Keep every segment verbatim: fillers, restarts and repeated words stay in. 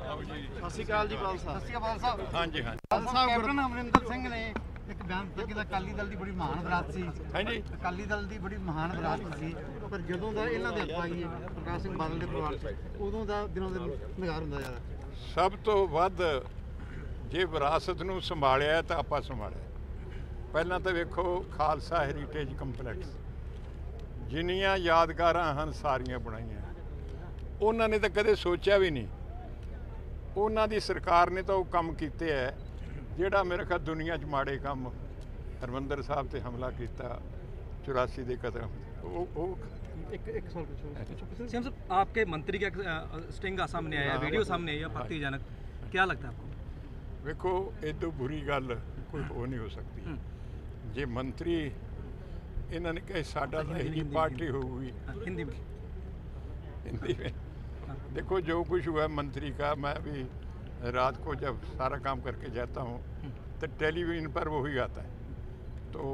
ਸਤਿ ਸ਼੍ਰੀ ਅਕਾਲ ਜੀ ਬਾਲ ਸਾਹਿਬ। ਸਤਿ ਸ਼੍ਰੀ ਅਕਾਲ ਸਾਹਿਬ। ਹਾਂਜੀ ਹਾਂਜੀ ਬਾਲ ਸਾਹਿਬ ਕੈਪਟਨ ਅਮਰਿੰਦਰ ਸਿੰਘ ਨੇ ਇੱਕ ਬਿਆਨ ਦਿੱਤਾ ਕਿ ਅਕਾਲੀ ਦਲ ਦੀ ਬੜੀ ਮਹਾਨ ਵਿਰਾਸਤ ਸੀ। ਹਾਂਜੀ ਅਕਾਲੀ ਦਲ ਦੀ ਬੜੀ ਮਹਾਨ ਵਿਰਾਸਤ ਸੀ, ਪਰ ਜਦੋਂ ਦਾ ਇਹਨਾਂ ਦੇ ਹੱਥ ਆਈ ਹੈ ਪ੍ਰਕਾਸ਼ ਸਿੰਘ ਬਾਦਲ ਦੇ ਪਰਿਵਾਰ 'ਚ, ਉਦੋਂ ਦਾ ਦਿਨੋਂ ਦਿਨ ਨਿਗਾਰ ਹੁੰਦਾ ਜਾ ਰਿਹਾ। ਸਭ ਤੋਂ ਵੱਧ ਜੇ ਵਿਰਾਸਤ ਨੂੰ ਸੰਭਾਲਿਆ ਤਾਂ ਆਪਾਂ ਸੰਭਾਲਿਆ। ਪਹਿਲਾਂ ਤਾਂ ਵੇਖੋ ਖਾਲਸਾ ਹੈਰੀਟੇਜ ਕੰਪਲੈਕਸ, ਜਿੰਨੀਆਂ ਯਾਦਗਾਰਾਂ ਹਨ ਸਾਰੀਆਂ ਬਣਾਈਆਂ। ਉਹਨਾਂ ਨੇ ਤਾਂ ਕਦੇ ਸੋਚਿਆ ਵੀ ਨਹੀਂ, ਉਹਨਾਂ ਦੀ ਸਰਕਾਰ ਨੇ ਤਾਂ ਉਹ ਕੰਮ ਕੀਤੇ ਹੈ ਜਿਹੜਾ ਮੇਰੇ ਖਿਆਲ ਦੁਨੀਆ 'ਚ ਮਾੜੇ ਕੰਮ, ਹਰਮੰਦਰ ਸਾਹਿਬ ਤੇ ਹਮਲਾ ਕੀਤਾ, ਚੁਰਾਸੀ ਦੇ ਕਤਲ, ਉਹ ਉਹ एक एक सवाल पूछो। सीएम साहब, आपके मंत्री का स्टिंग सामने आया, वीडियो सामने आई है आपत्तिजनक, क्या लगता है आपको? ਵੇਖੋ ਇਦੋਂ ਬੁਰੀ ਗੱਲ ਕੋਈ ਹੋ ਨਹੀਂ ਹੋ ਸਕਦੀ। ਜੇ ਮੰਤਰੀ ਇਹਨਾਂ ਨੇ ਕਹੇ ਸਾਡਾ ਤਾਂ ਇਹੀ ਪਾर्टी होगी हिंदी में हिंदी में देखो जो कुछ हुआ मंत्री का, मैं भी रात को जब सारा काम करके जाता हूँ तो टेलीविजन पर वही आता है, तो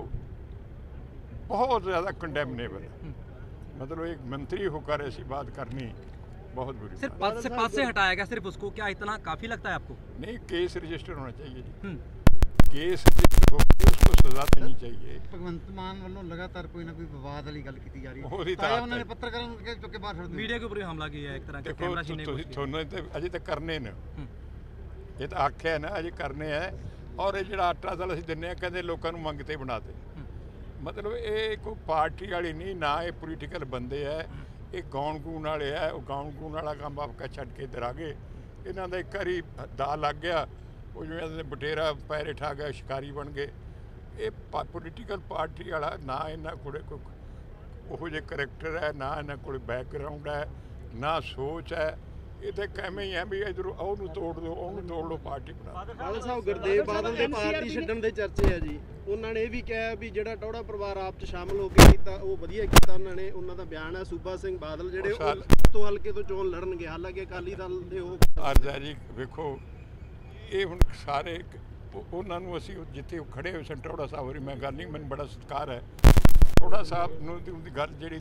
बहुत ज़्यादा कंडेमनेबल है। मतलब एक मंत्री होकर ऐसी बात करनी बहुत बुरी। सिर्फ पद से पद से हटाया गया सिर्फ उसको, क्या इतना काफ़ी लगता है आपको? नहीं, केस रजिस्टर होना चाहिए जी, केस रजिस्टर होकर उसको सजा देनी चाहिए। ਭਗਵੰਤ ਮਾਨ ਵੱਲੋਂ ਲਗਾਤਾਰ ਕੋਈ ਨਾ ਕੋਈ ਵਿਵਾਦ ਵਾਲੀ ਗੱਲ ਕੀਤੀ ਜਾ ਰਹੀ ਉਹਦੀ ਹੈ, ਤਾਂ ਤਾਂ ਉਹਨਾਂ ਨੇ ਪੱਤਰਕਾਰਾਂ ਨੂੰ ਕਹਿ ਚੁੱਕੇ ਬਾਹਰ ਛੱਡ ਦਿੱਤੇ। मीडिया के ऊपर हमला किया है एक तरह का, देखो कैमरा छीनने की ਤੁਸੀਂ कोशिश ਤੁਹਾਨੂੰ ਤੇ ਅਜੇ ਤੱਕ ਕਰਨੇ ਨੇ, ਇਹ ਤਾਂ ਆਖਿਆ ਨਾ ਅਜੇ ਕਰਨੇ ਹੈ। ਔਰ ਇਹ ਜਿਹੜਾ ਆਟਾ ਦਾਲ ਅਸੀਂ ਦਿੰਦੇ ਆ, ਕਹਿੰਦੇ ਲੋਕਾਂ ਨੂੰ ਮੰਗਤੇ ਬਣਾ ਦੇ। ਮਤਲਬ ਇਹ ਕੋਈ ਪਾਰਟੀ ਵਾਲੀ ਨਹੀਂ, ਨਾ ਇਹ ਪੋਲੀਟੀਕਲ ਬੰਦੇ ਹੈ, ਇਹ ਗਾਉਣ ਗੂਣ ਵਾਲੇ ਹੈ। ਉਹ ਗਾਉਣ ਗੂਣ ਵਾਲਾ ਕੰਮ ਆਪਕਾ ਛੱਡ ਕੇ ਇੱਧਰ ਆ ਗਏ। ਇਹਨਾਂ ਦਾ ਇੱਕ ਵਾਰੀ ਦਾ ਲੱਗ ਗਿਆ, ਉਹ ਜਿਵੇਂ ਬਟੇਰਾ ਪੈਰੇ ਠਾ ਗਿਆ, ਸ਼ਿਕਾਰੀ ਬਣ ਗਏ। ਇਹ ਪੋਲੀਟੀਕਲ ਪਾਰਟੀ ਵਾਲਾ ਨਾ ਇਹਨਾਂ ਕੋਲ ਕੋਈ ਉਹੋ ਜਿਹੇ ਕਰੈਕਟਰ ਹੈ, ਨਾ ਇਹਨਾਂ ਕੋਲ ਬੈਕਗਰਾਊਂਡ ਹੈ, ਨਾ ਸੋਚ ਹੈ। ਇਹ ਤਾਂ ਕਿਵੇਂ ਹੀ ਹੈ ਵੀ ਇੱਧਰੋਂ ਉਹਨੂੰ ਤੋੜ ਦਿਓ, ਉਹਨੂੰ ਤੋੜ ਲਓ, ਪਾਰਟੀ ਬਣਾ। ਬਾਦਲ ਸਾਹਿਬ ਗੁਰਦੇਵ ਬਾਦਲ ਦੇ ਪਾਰਟੀ ਛੱਡਣ ਦੇ ਚਰਚੇ ਆ ਜੀ। ਉਹਨਾਂ ਨੇ ਇਹ ਵੀ ਕਿਹਾ ਵੀ ਜਿਹੜਾ ਟੌੜਾ ਪਰਿਵਾਰ ਆਪ 'ਚ ਸ਼ਾਮਲ ਹੋ ਕੇ ਕੀਤਾ ਉਹ ਵਧੀਆ ਕੀਤਾ ਉਹਨਾਂ ਨੇ। ਉਹਨਾਂ ਦਾ ਬਿਆਨ ਹੈ ਸੂਬਾ ਸਿੰਘ ਬਾਦਲ ਜਿਹੜੇ ਉਹ ਤੋਂ ਹਲਕੇ ਤੋਂ ਚੋਣ ਲੜਨਗੇ, ਹਾਲਾਂਕਿ ਅਕਾਲੀ ਦਲ ਦੇ ਉਹ ਅਰਜ਼ਾ ਜੀ। ਵੇਖੋ ਇਹ ਹੁਣ ਸਾਰੇ ਉਹਨਾਂ ਨੂੰ ਅਸੀਂ ਜਿੱਥੇ ਉਹ ਖੜੇ ਹੋਏ ਸਨ, ਟੌੜਾ ਸਾਹਿਬ ਹੋਰੀ, ਮੈਂ ਗੱਲ ਨਹੀਂ, ਮੈਨੂੰ ਬੜਾ ਸਤਿਕਾਰ ਹੈ ਟੌੜਾ ਸਾਹਿਬ ਨੂੰ ਦੀ ਗੱਲ। ਜਿਹੜੀ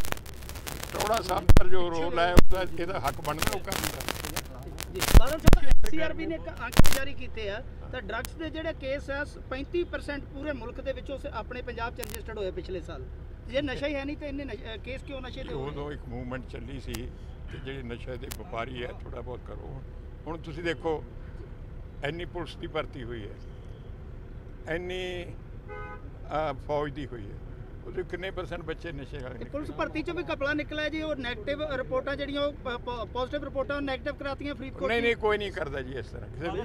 ਟੌੜਾ ਸਾਹਿਬ ਦਾ ਜੋ ਰੋਲ ਹੈ ਉਹਦਾ ਇਹਦਾ ਹੱਕ ਬਣਦਾ ਉਹ ਕਰਦਾ। ਬਾਦਲ ਸਾਹਿਬ, ਐਨਸੀਆਰਬੀ ਨੇ ਇੱਕ ਅੰਕ ਜਾਰੀ ਕੀਤੇ ਆ ਤਾਂ ਡਰੱਗਸ ਦੇ ਜਿਹੜੇ ਕੇਸ ਆ ਪੈਂਤੀ ਪਰਸੈਂਟ ਪੂਰੇ ਮੁਲਕ ਦੇ ਵਿੱਚੋਂ ਆਪਣੇ ਪੰਜਾਬ 'ਚ ਰਜਿਸਟਰਡ ਹੋਏ ਪਿਛਲੇ ਸਾਲ। ਜੇ ਨਸ਼ਾ ਹੀ ਹੈ ਨਹੀਂ ਤਾਂ ਇੰਨੇ ਕੇਸ ਕਿਉਂ ਨਸ਼ੇ ਦੇ? ਉਦੋਂ ਇੱਕ ਮੂਵਮੈਂਟ ਚੱਲੀ ਸੀ ਕਿ ਜਿਹੜੇ ਨਸ਼ੇ ਦੇ ਵਪਾਰੀ ਹੈ ਥੋੜ੍ਹਾ ਬਹੁਤ ਕਰੋ। ਹੁਣ ਤੁਸੀਂ ਦੇਖੋ ਇੰਨੀ ਪੁਲਿਸ ਦੀ ਭਰਤੀ ਹੋਈ ਹੈ, ਇੰਨੀ ਫੌਜ ਦੀ ਹੋਈ ਹੈ, ਉਹਦੇ ਕਿੰਨੇ ਪਰਸੈਂਟ ਬੱਚੇ ਨਸ਼ੇ ਵਾਲੇ? ਪੁਲਿਸ ਭਰਤੀ 'ਚੋਂ ਵੀ ਕਪੜਾ ਨਿਕਲਿਆ ਜੀ। ਉਹ ਨੈਗੇਟਿਵ ਰਿਪੋਰਟਾਂ ਜਿਹੜੀਆਂ ਉਹ ਪੋਜ਼ਿਟਿਵ ਰਿਪੋਰਟਾਂ ਨੈਗੇਟਿਵ ਕਰਾਤੀਆਂ ਫਰੀਦਕੋਟ। ਨਹੀਂ ਨਹੀਂ, ਕੋਈ ਨਹੀਂ ਕਰਦਾ ਜੀ ਇਸ ਤਰ੍ਹਾਂ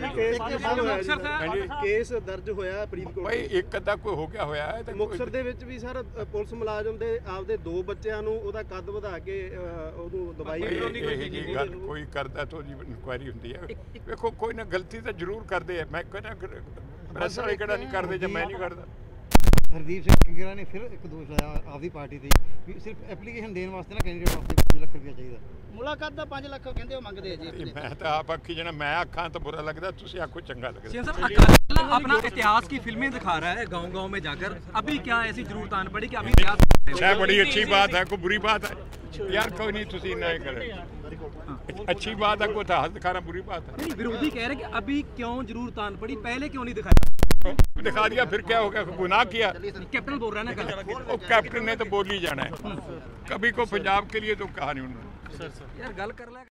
ਕੇਸ ਕੇਸ ਦਰਜ ਹੋਇਆ ਫਰੀਦਕੋਟ। ਭਾਈ ਇੱਕ ਅੱਧਾ ਕੋਈ ਹੋ ਗਿਆ ਹੋਇਆ ਹੈ। ਮੁਕਤਸਰ ਦੇ ਵਿੱਚ ਵੀ ਸਰ ਪੁਲਿਸ ਮੁਲਾਜ਼ਮ ਦੇ ਆਪਦੇ ਦੋ ਬੱਚਿਆਂ ਨੂੰ ਉਹਦਾ ਕੱਦ ਵਧਾ ਕੇ ਉਹਨੂੰ ਦਵਾਈ ਇਹ ਜੀ ਗੱਲ ਕੋਈ ਕਰਦਾ ਤਾਂ ਉਹਦੀ ਇਨਕੁਆਇਰੀ ਹੁੰਦੀ ਹੈ। ਵੇਖੋ ਕੋਈ ਨਾ ਗਲਤੀ ਤਾਂ ਜ਼ਰੂਰ ਕਰਦੇ ਆ, ਮੈਂ ਕਹਿੰਦਾ ਪ੍ਰੈਸ ਵਾਲੇ ਕਿਹੜਾ ਨਹੀਂ ਕਰਦੇ ਜਾਂ ਮੈਂ ਨਹੀਂ ਕਰਦਾ। ਹਰਦੀਪ ਸਿੰਘ ਕਿੰਗਰਾ ਨੇ ਫਿਰ ਇੱਕ ਦੋਸ਼ ਲਾਇਆ ਆਪਦੀ ਪਾਰਟੀ ਤੇ ਵੀ ਸਿਰਫ ਐਪਲੀਕੇਸ਼ਨ ਦੇਣ ਵਾਸਤੇ ਨਾ ਕੈਂਡੀਡੇਟ ਵਾਸਤੇ ਪੰਜ ਲੱਖ ਰੁਪਇਆ ਚਾਹੀਦਾ। ਮੁਲਾਕਾਤ ਦਾ ਪੰਜ ਲੱਖ ਕਹਿੰਦੇ ਉਹ ਮੰਗਦੇ ਆ ਜੀ। ਮੈਂ ਤਾਂ ਆਪ ਆਖੀ ਜਣਾ, ਮੈਂ आँखा तो बुरा लगता, तुझे आँखों चंगा लगता। सीएम साहब, अकाली दल अपना इतिहास की फिल्में दिखा रहा है गांव गांव में जाकर, अभी क्या ऐसी जरूरत आने पड़ी कि अभी क्या? बड़ी अच्छी बात है, कोई बुरी बात है यार? कोई नहीं, तुझे ना करें। अच्छी बात है, कोई इतिहास दिखाना बुरी बात है? नहीं, विरोधी कह रहे हैं कि अभी क्यों जरूरत आन पड़ी, पहले क्यों नहीं दिखाया? दिखा दिया फिर क्या हो गया? गुनाह किया? कैप्टन बोल रहा है ना कल। वो कैप्टन ने तो बोल ही जाना है, कभी को पंजाब के लिए तो कहा नहीं उन्होंने। यार गल कर ले।